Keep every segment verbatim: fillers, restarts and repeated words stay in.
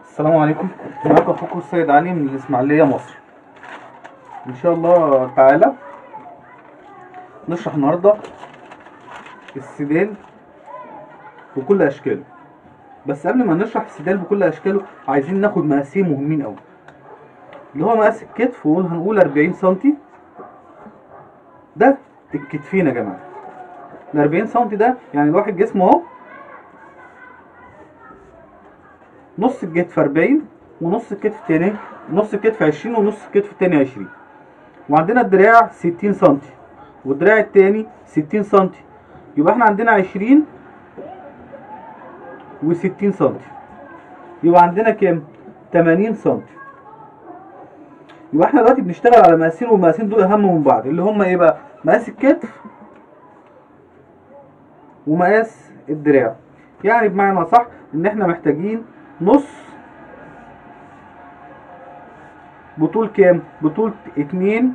السلام عليكم، معاكم اخوكم السيد علي من الاسماعيليه مصر. ان شاء الله تعالى نشرح النهارده السدال بكل اشكاله. بس قبل ما نشرح السدال بكل اشكاله عايزين ناخد مقاسين مهمين قوي، اللي هو مقاس الكتف، وهنقول أربعين سنتي. ده الكتفين يا جماعه. ال أربعين سنتي ده يعني الواحد جسمه اهو، نص الكتف أربعين ونص الكتف التاني، نص الكتف عشرين ونص الكتف التاني عشرين. وعندنا الدراع ستين سنتي والدراع التاني ستين سنتي، يبقى احنا عندنا عشرين وستين سنتي، يبقى عندنا كام؟ تمانين سنتي. يبقى احنا دلوقتي بنشتغل على مقاسين، والمقاسين دول اهم من بعض، اللي هم ايه بقى؟ مقاس الكتف ومقاس الدراع. يعني بمعنى صح ان احنا محتاجين نص بطول كام؟ بطول اتنين،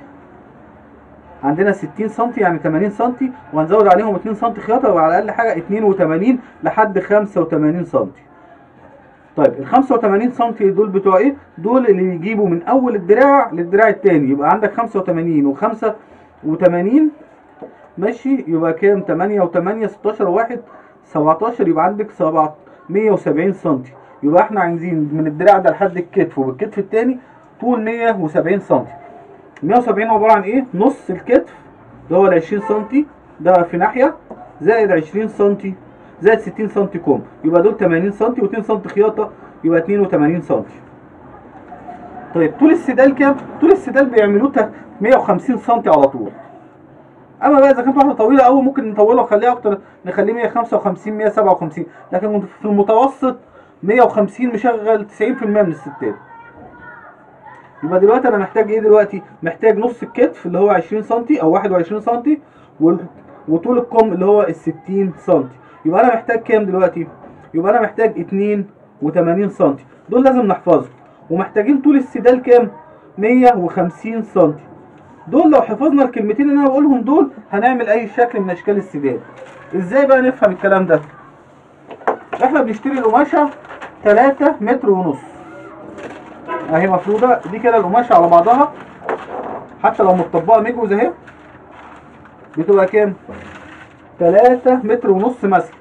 عندنا ستين سنتي يعني تمانين سنتي، وهنزود عليهم اتنين سنتي خياطه، يبقى على الاقل حاجه اتنين وتمانين لحد خمسة وتمانين سنتي. طيب ال خمسة وتمانين سنتي دول بتوع ايه؟ دول اللي بيجيبوا من اول الدراع للدراع التاني. يبقى عندك خمسة وتمانين وخمسة وتمانين، ماشي؟ يبقى كام؟ تمانية وتمانية ستاشر وواحد سبعتاشر، يبقى عندك مية وسبعين سنتي. يبقى احنا عايزين من الدراع ده لحد الكتف وبالكتف التاني طول مية وسبعين سنتي. مية وسبعين عباره عن ايه؟ نص الكتف اللي هو ال عشرين سنتي ده في ناحيه، زائد عشرين سنتي، زائد ستين سنتي كوم، يبقى دول تمانين سنتي و2 سنتي خياطه، يبقى اتنين وتمانين سنتي. طيب طول السدال كام؟ طول السدال بيعملوه مية وخمسين سنتي على طول. اما بقى اذا كانت واحده طويله قوي ممكن نطولها ونخليها اكتر، نخليه مية وخمسة وخمسين مية وسبعة وخمسين، لكن في المتوسط مية وخمسين مشغل تسعين في المية من الستات. يبقى دلوقتي انا محتاج ايه دلوقتي؟ محتاج نص الكتف اللي هو عشرين سنتي او واحد وعشرين سنتي، وطول الكم اللي هو ال ستين سنتي. يبقى انا محتاج كام دلوقتي؟ يبقى انا محتاج اتنين وتمانين سنتي، دول لازم نحفظهم. ومحتاجين طول السدال كام؟ مية وخمسين سنتي. دول لو حفظنا الكلمتين اللي انا بقولهم دول هنعمل اي شكل من اشكال السدال. ازاي بقى نفهم الكلام ده؟ احنا بنشتري القماشه تلاتة متر ونص اهي مفروضه، دي كده القماشه على بعضها حتى لو متطبقه مجوز اهي بتبقى كام؟ تلاتة متر ونص مثلا.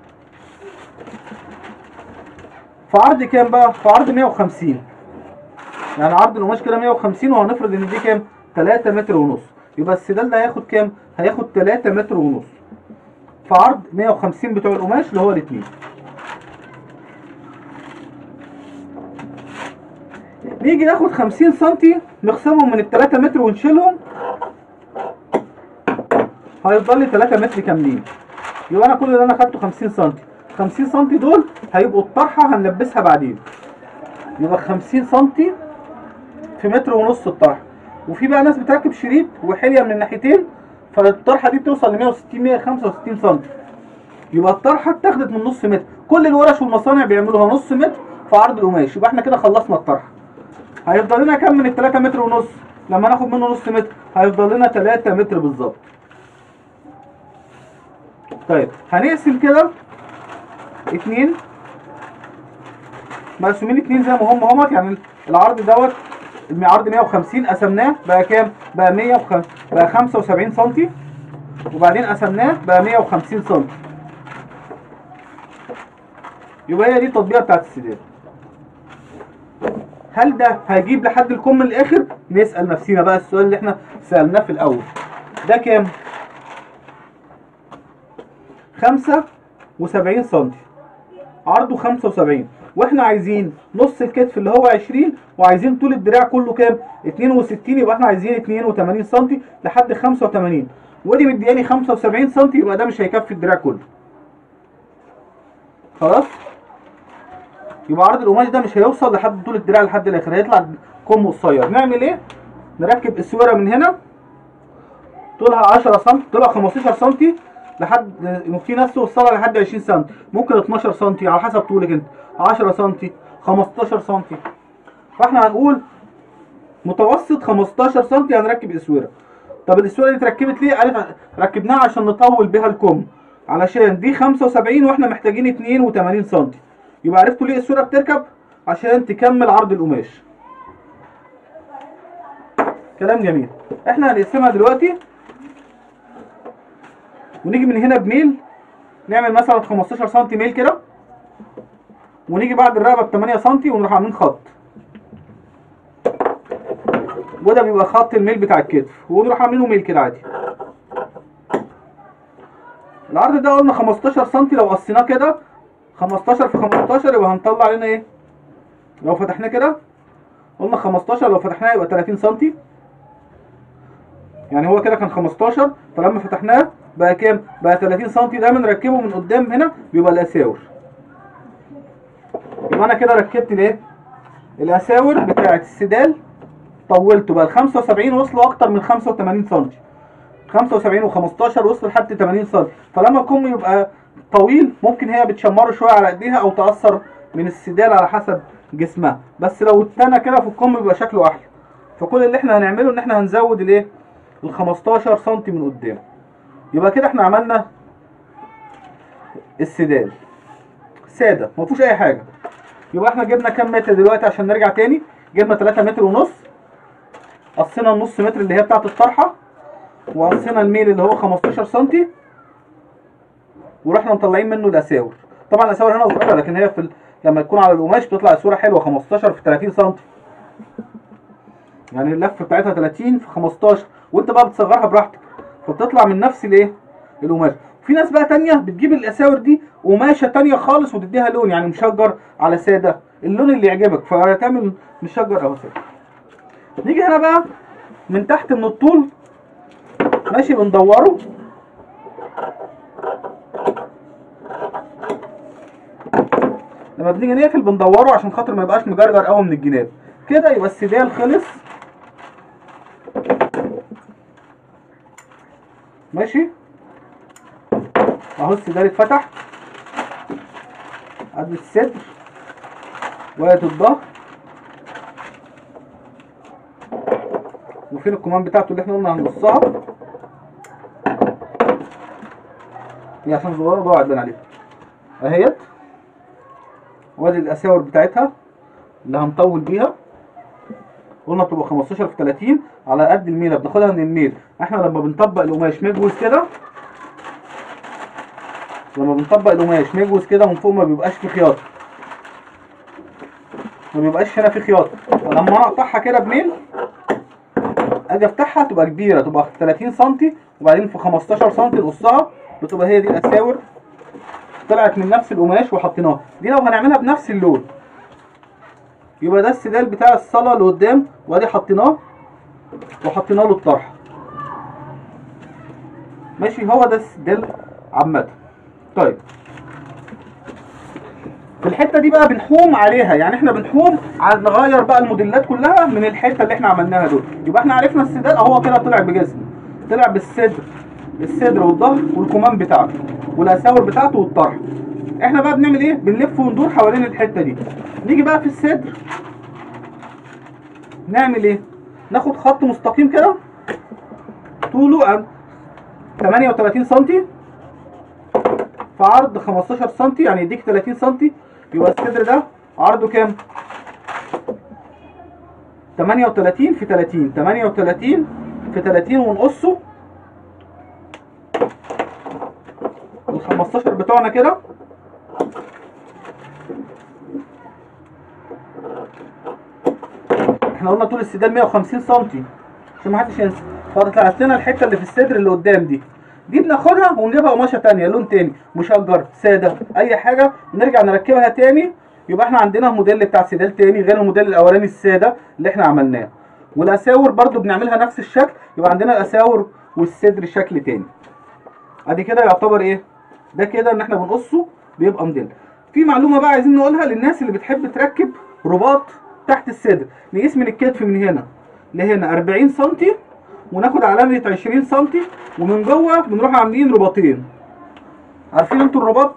في عرض كام بقى؟ في عرض مية وخمسين، يعني عرض القماش كده مية وخمسين، وهنفرض ان دي كام؟ تلاتة متر ونص، يبقى السدال ده هياخد كام؟ هياخد تلاتة متر ونص في عرض مية وخمسين بتوع القماش اللي هو الاتنين. نيجي ناخد خمسين سنتي نقسمهم من التلاتة متر ونشيلهم، هيفضل لي تلاتة متر كاملين. يبقى انا كل اللي انا خدته خمسين سنتي، خمسين سنتي دول هيبقوا الطرحه هنلبسها بعدين، يبقى خمسين سنتي في متر ونص الطرحه. وفي بقى ناس بتركب شريط وحليه من الناحيتين، فالطرحه دي بتوصل ل مية وستين مية وخمسة وستين سنتي، يبقى الطرحه اتاخدت من نص متر. كل الورش والمصانع بيعملوها نص متر في عرض القماش. يبقى احنا كده خلصنا الطرحه. هيفضل لنا كام من ال تلاتة متر ونص؟ لما ناخد منه نص متر هيفضل لنا تلاتة متر بالظبط. طيب هنقسم كده اتنين، مقسومين اتنين زي ما هم همت، يعني العرض دوت عرض مية وخمسين، قسمناه بقى كام؟ بقى مية وخمسين، بقى خمسة وسبعين سنتي، وبعدين قسمناه بقى مية وخمسين سنتي. يبقى هي دي التطبيقه بتاعت السدال. هل ده هيجيب لحد الكم من الاخر؟ نسال نفسينا بقى السؤال اللي احنا سالناه في الاول. ده كام؟ خمسة وسبعين سنتي، عرضه خمسة وسبعين، واحنا عايزين نص الكتف اللي هو عشرين، وعايزين طول الدراع كله كام؟ اتنين وستين، يبقى احنا عايزين اتنين وتمانين سنتي لحد خمسة وتمانين، ودي مدياني خمسة وسبعين سنتي، يبقى ده مش هيكفي الدراع كله. خلاص؟ يبقى عرض القماش ده مش هيوصل لحد طول الدراع لحد الاخر، هيطلع كم قصير. نعمل ايه؟ نركب السويره من هنا طولها عشرة سنتي، طولها خمستاشر سنتي، لحد في ناس توصلها لحد عشرين سنتي، ممكن اتناشر سنتي على حسب طولك انت، عشرة سنتي، خمستاشر سنتي. فاحنا هنقول متوسط خمستاشر سنتي هنركب اسوره. طب الاسوره دي اتركبت ليه؟ قالت ركبناها عشان نطول بيها الكم، علشان دي خمسة وسبعين واحنا محتاجين اتنين وتمانين سنتي. يبقى عرفتوا ليه الاسوره بتركب؟ عشان تكمل عرض القماش. كلام جميل. احنا هنقسمها دلوقتي ونيجي من هنا بميل، نعمل مثلا خمستاشر سم ميل كده، ونيجي بعد الرقبه ب تمانية سم ونروح عاملين خط، وده بيبقى خط الميل بتاع الكتف، ونروح عاملينه ميل كده عادي. العرض ده قلنا خمستاشر سم، لو قصيناه كده خمستاشر في خمستاشر يبقى هنطلع لنا ايه؟ لو فتحناه كده قلنا خمستاشر، لو فتحناه يبقى تلاتين سم. يعني هو كده كان خمستاشر، فلما فتحناه بقى كام؟ بقى تلاتين سم. ده بنركبه من قدام هنا بيبقى الاساور. يبقى انا كده ركبت الايه؟ الاساور بتاعه السدال، طولته بقى ال خمسة وسبعين، وصلوا اكتر من خمسة وتمانين سم. خمسة وسبعين و15 وصلوا لحد تمانين سم. فلما الكم يبقى طويل ممكن هي بتشمره شويه على ايديها او تاثر من السدال على حسب جسمها، بس لو اتنى كده في الكم بيبقى شكله احلى. فكل اللي احنا هنعمله ان احنا هنزود الايه؟ ال خمستاشر سم من قدام. يبقى كده احنا عملنا السدال ساده ما فيهوش اي حاجه. يبقى احنا جبنا كام متر دلوقتي عشان نرجع تاني؟ جبنا تلاتة متر ونص، قصينا النص متر اللي هي بتاعت الطرحه، وقصينا الميل اللي هو خمستاشر سم، ورحنا مطلعين منه الاساور. طبعا الاساور هنا صغيره، لكن هي في ال... لما تكون على القماش بتطلع الصوره حلوه. خمستاشر في تلاتين سم، يعني اللفه بتاعتها تلاتين في خمستاشر، وانت بقى بتصغرها براحتك فبتطلع من نفس الايه؟ القماش. في ناس بقى تانيه بتجيب الاساور دي قماشه تانيه خالص وتديها لون، يعني مشجر على ساده، اللون اللي يعجبك فتعمل مشجر او ساده. نيجي هنا بقى من تحت من الطول ماشي، بندوره لما بنيجي نقفل بندوره عشان خاطر ما يبقاش مجرجر قوي من الجناب كده. يبقى السدال خلص ماشي اهو. السدال اتفتح قد الصدر وقت الظهر. وفين الكمام بتاعته اللي احنا قلنا هنقصها دي عشان صغيره ضاعت بان عليها اهيت. وادي الاساور بتاعتها اللي هنطول بيها، قلنا بتبقى خمستاشر في تلاتين على قد الميله، بناخدها من الميل. احنا لما بنطبق القماش مجوز كده، لما بنطبق القماش مجوز كده من فوق ما بيبقاش في خياطه، ما بيبقاش هنا في خياطه. فلما انا اقطعها كده بميل اجي افتحها تبقى كبيره، تبقى تلاتين سم، وبعدين في خمستاشر سم نقصها، بتبقى هي دي الاساور طلعت من نفس القماش وحطيناها. دي لو هنعملها بنفس اللون يبقى ده السدال بتاع الصاله اللي قدام، وادي حطيناه وحطينا له الطرحه ماشي. هو ده السدال عامه. طيب في الحته دي بقى بنحوم عليها، يعني احنا بنحوم على نغير بقى الموديلات كلها من الحته اللي احنا عملناها دول. يبقى احنا عرفنا السدال اهو كده طلع بجسم، طلع بالصدر، الصدر والظهر والكمام بتاعته والاساور بتاعته والطرح. احنا بقى بنعمل ايه؟ بنلف وندور حوالين الحته دي. نيجي بقى في الصدر نعمل ايه؟ ناخد خط مستقيم كده طوله تمانية وتلاتين سم في عرض خمستاشر سم، يعني يديك تلاتين سم. يبقى الصدر ده عرضه كام؟ تمانية وتلاتين في تلاتين، تمانية وتلاتين في تلاتين، ونقصه ال خمستاشر بتوعنا كده. احنا قلنا طول السدال مية وخمسين سم عشان ما حدش ينسى. فطلعت لنا الحته اللي في الصدر اللي قدام دي، دي بناخدها ونجيبها قماشه ثانيه لون تاني، مشجر، ساده، اي حاجه، ونرجع نركبها تاني. يبقى احنا عندنا الموديل بتاع سدال تاني غير الموديل الاولاني الساده اللي احنا عملناه. والاساور برضو بنعملها نفس الشكل، يبقى عندنا الاساور والصدر شكل تاني. ادي كده يعتبر ايه؟ ده كده ان احنا بنقصه بيبقى موديل. في معلومه بقى عايزين نقولها للناس اللي بتحب تركب رباط تحت الصدر. نقيس من الكتف من هنا لهنا أربعين سم، وناخد علامه عشرين سم، ومن جوه بنروح عاملين رباطين. عارفين انتوا الرباط؟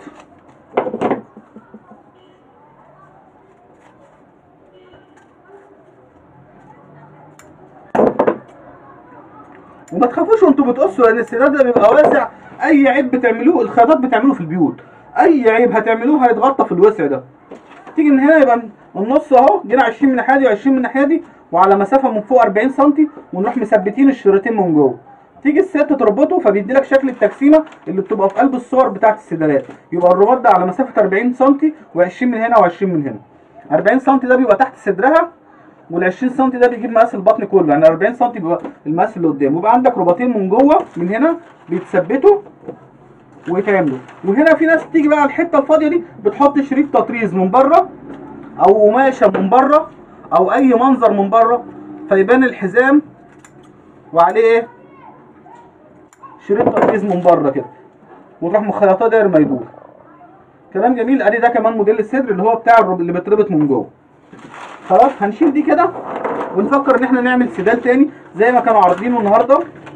وما تخافوش وانتوا بتقصوا، لان السداد ده بيبقى واسع. اي عيب بتعملوه الخياطات بتعملوه في البيوت، اي عيب هتعملوه هيتغطى في الوسع ده. تيجي من هنا يبقى النص اهو، جينا عشرين من الناحيه دي وعشرين من الناحيه دي، وعلى مسافه من فوق أربعين سم، ونروح مثبتين الشريطين من جوه. تيجي الست تربطه فبيدي لك شكل التجسيمه اللي بتبقى في قلب الصور بتاعت السدالات. يبقى الرباط ده على مسافه أربعين سم وعشرين من هنا وعشرين من هنا. أربعين سم ده بيبقى تحت صدرها، وال20 سم ده بيجيب مقاس البطن كله، يعني أربعين سم بيبقى المقاس اللي قدام. ويبقى عندك رباطين من جوه من هنا بيتثبتوا ويتعملوا. وهنا في ناس تيجي بقى على الحته الفاضيه دي بتحط شريط تطريز من بره او قماشه من بره او اي منظر من بره، فيبان الحزام وعليه ايه؟ شريط تطريز من بره كده، وتروح مخيطاه داير ما يدور. كلام جميل. ادي ده كمان موديل الصدر اللي هو بتاع اللي بيتربط من جوه. خلاص هنشيل دي كده ونفكر ان احنا نعمل سدال تاني زي ما كانوا عارضينه النهارده.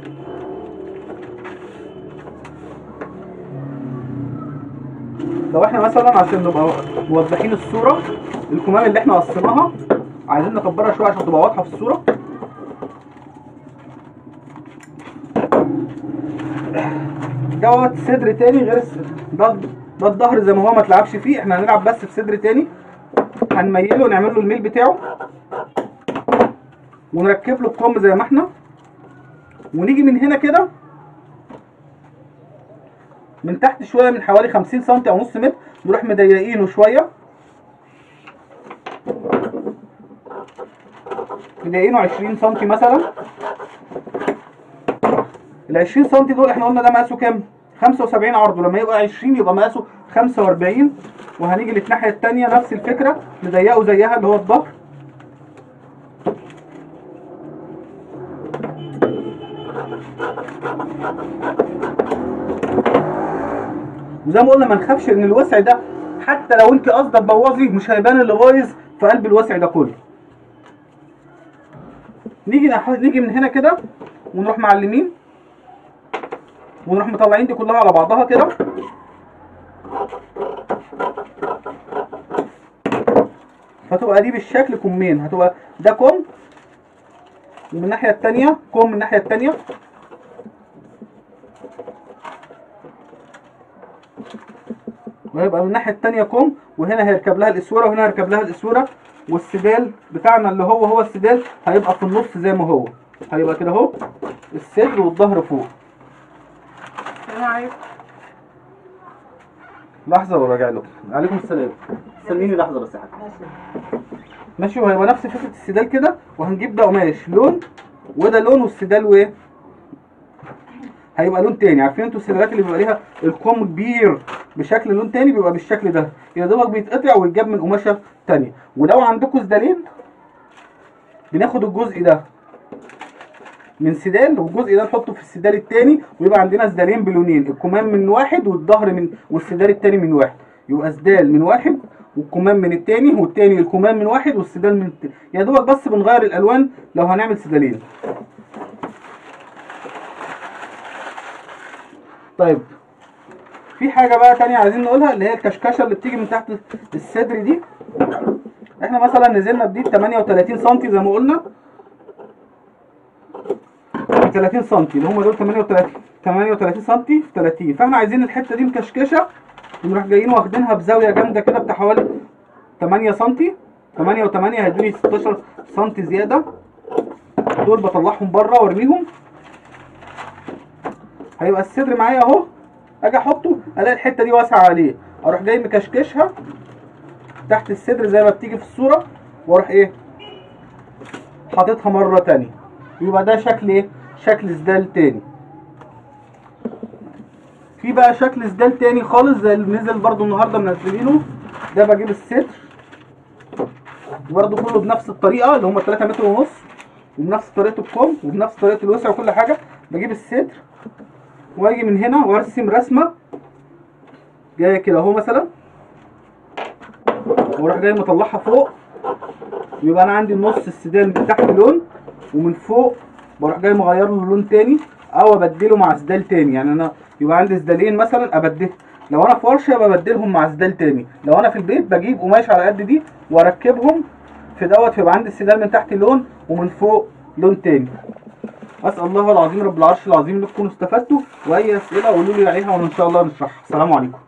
لو احنا مثلا عشان نبقى موضحين الصوره، الكمام اللي احنا قصيناها عايزين نكبرها شويه عشان تبقى واضحه في الصوره. دوت صدر تاني غير ده ده الظهر زي ما هو ما تلعبش فيه، احنا هنلعب بس في صدر تاني. هنميله ونعمل له الميل بتاعه ونركب له الكم زي ما احنا، ونيجي من هنا كده من تحت شويه من حوالي خمسين سم او نص متر، نروح مضيقينه شويه، مضيقينه عشرين سم مثلا. ال عشرين سم دول احنا قلنا ده مقاسه كام؟ خمسة وسبعين عرضه، لما يبقى عشرين يبقى مقاسه خمسة وأربعين. وهنيجي للناحيه الثانيه نفس الفكره نضيقه زيها اللي هو الظهر. وزي ما قلنا ما نخافش ان الوسع ده حتى لو انت قصدك تبوظي مش هيبان اللي بايظ في قلب الوسع ده كله. نيجي نيجي من هنا كده ونروح معلمين ونروح مطلعين دي كلها على بعضها كده، فتبقى دي بالشكل كمين. هتبقى ده كم ومن الناحيه الثانيه كم من الناحيه الثانيه، وهيبقى من الناحيه الثانيه كم، وهنا هيركب لها الاسوره وهنا هيركب لها الاسوره. والسدال بتاعنا اللي هو هو السدال هيبقى في النص زي ما هو، هيبقى كده اهو الصدر والظهر فوق. السلام عليكم. لحظه وراجع لكم. عليكم السلام. استنيني لحظه بس يا حاج. ماشي. وهيبقى نفس فكره السدال كده، وهنجيب ده قماش لون وده لون، والسدال وايه هيبقى لون تاني. عارفين انتوا السدالات اللي بيبقى ليها الكم كبير بشكل لون تاني بيبقى بالشكل ده، يا دوبك بيتقطع ويتجاب من قماشه تانيه. ولو عندكم سدالين بناخد الجزء ده من سدال والجزء ده نحطه في السدال التاني، ويبقى عندنا سدالين بلونين، الكمام من واحد والظهر من والسدال التاني من واحد. يبقى سدال من واحد والكمام من التاني، والتاني الكمام من واحد والسدال من التاني. يا دوبك بس بنغير الالوان لو هنعمل سدالين. طيب في حاجه بقى تانية عايزين نقولها، اللي هي الكشكشه اللي بتيجي من تحت الصدر دي. احنا مثلا نزلنا بدي ثمانية وثلاثين سم زي ما قلنا، ثلاثين سم اللي هم دول ثمانية وثلاثين سم في ثلاثين، فاحنا عايزين الحته دي مكشكشه، ونروح جايين واخدينها بزاويه جامده كده بتاع حوالي ثمانية سم. ثمانية و8 هيدوني ستاشر سم زياده، دول بطلعهم بره وارميهم. هيبقى الصدر معايا اهو، اجي احطه الاقي الحته دي واسعه عليه، اروح جاي مكشكشها تحت الصدر زي ما بتيجي في الصوره، واروح ايه حاططها مره تانيه. يبقى ده شكل ايه؟ شكل سدال تاني. في بقى شكل سدال تاني خالص زي اللي نزل برضو النهارده منزلينه ده. بجيب الصدر برضو كله بنفس الطريقه اللي هم ثلاثة متر ونص، وبنفس طريقه الكم وبنفس طريقه الوسع وكل حاجه. بجيب الصدر واجي من هنا وارسم رسمه جايه كده اهو مثلا، واروح جاي مطلعها فوق. يبقى انا عندي النص السدال من تحت لون ومن فوق بروح جاي مغير له لون تاني او ابدله مع سدال تاني. يعني انا يبقى عندي سدالين مثلا ابدل، لو انا في ورشه ببدلهم مع سدال تاني، لو انا في البيت بجيب قماش على قد دي واركبهم في دوت، فيبقى عندي السدال من تحت لون ومن فوق لون تاني. اسال الله العظيم رب العرش العظيم انكم تكونوا استفدتوا، واي اسئله قولوا لي عليها وانا ان شاء الله نشرحها. السلام عليكم.